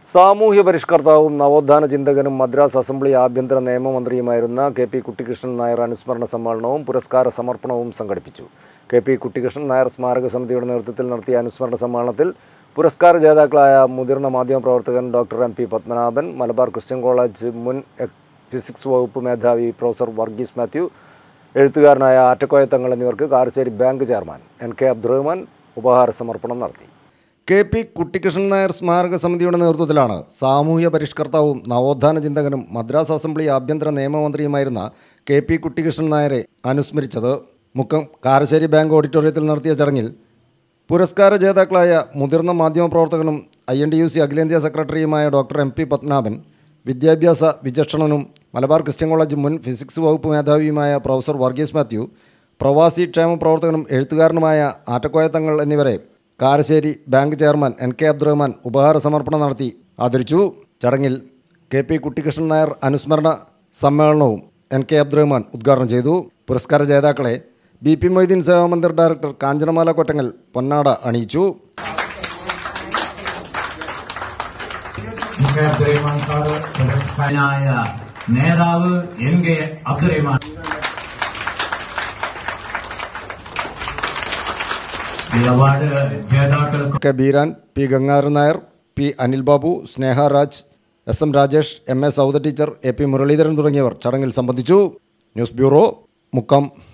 സാമൂഹ്യ പരിഷ്കർത്താവും നവോത്ഥാന ചിന്തകനും മദ്രാസ് അസംബ്ലി ആഭ്യന്തര നിയമമന്ത്രിയുമായിരുന്ന കെ.പി. കുട്ടിക്കൃഷ്ണൻ നായർ അനുസ്മരണ സമ്മേളനവും പുരസ്കാര സമർപ്പണവും സംഘടിപ്പിച്ചു. കെ.പി. കുട്ടിക്കൃഷ്ണൻ നായർ സ്മാരക സമിതിയുടെ നേതൃത്വത്തിൽ നടത്തിയ അനുസ്മരണ സമ്മേളനത്തിൽ പുരസ്കാര ജേതാക്കളായ മുതിർന്ന മാധ്യമപ്രവർത്തകൻ doctor M P. Padmanabhan, Malabar Christian college മുൻ ഫിസിക്സ് വകുപ്പ് മേധാവി പ്രൊഫസർ വർഗീസ് മാത്യു, എഴുത്തുകാരനായ ആറ്റക്കോയ തങ്ങൾ എന്നിവർക്ക് Karassery bank chairman N K. Abdurahman ഉപഹാര സമർപ്പണം നടത്തി. കെ.പി. കുട്ടിക്കൃഷ്ണൻ നായർ സ്മാരക സമിതിയുടെ നേതൃത്വത്തിലാണ് സാമൂഹ്യ പരിഷ്കർത്താവും നവോത്ഥാന ചിന്തകനും മദ്രാസ് അസംബ്ലി ആഭ്യന്തര നിയമമന്ത്രിയുമായിരുന്ന കെ.പി. കുട്ടിക്കൃഷ്ണൻ നായരെ അനുസ്മരിച്ചത്. മുക്കം കാരശ്ശേരി ബാങ്ക് ഓഡിറ്റോറിയത്തിൽ നടത്തിയ ചടങ്ങിൽ പുരസ്കാര ജേതാക്കളായ മുതിർന്ന മാധ്യമപ്രവർത്തകനും INTUC അഖിലേന്ത്യാ സെക്രട്ടറിയുമായ ഡോക്ടർ എം.പി. പത്മനാഭൻ, വിദ്യാഭ്യാസ വിചക്ഷണനും മലബാർ ക്രിസ്ത്യൻ കോളേജ് മുൻ ഫിസിക്സ് വകുപ്പ് മേധാവിയുമായ പ്രൊഫസർ വർഗീസ് മാത്യു, പ്രവാസി ക്ഷേമ പ്രവർത്തകനും എഴുത്തുകാരനുമായ ആറ്റക്കോയ തങ്ങൾ എന്നിവരെ Karassery bank chairman N K. Abdurahman ഉപഹാര സമർപ്പണം നടത്തി ആദരിച്ചു. ചടങ്ങിൽ കെ.പി. കുട്ടിക്കൃഷ്ണൻ നായർ അനുസ്മരണ സമ്മേളനവും എൻ.കെ. അബ്ദുറഹ്മാൻ ഉദ്ഘാടനം ചെയ്തു. പുരസ്കാര ജേതാക്കളെ BP മൊയ്തീൻ സേവാമന്ദിർ ഡയറക്ടർ കാഞ്ചനമാല കൊറ്റങ്ങൽ പൊന്നാട അണിയിച്ചു. നേതാവ് എൻ.കെ. അബ്ദുറഹ്മാൻ, അവാർഡ് ജേതാക്കൾ K. Beeran, P. Gangadharan Nair, P. Anil Babu, Sneha Raj, SM Rajesh, MA Sauda teacher, AP Muraleedharan തുടങ്ങിയവർ ചടങ്ങിൽ സംബന്ധിച്ചു. News bureau, Mukkam.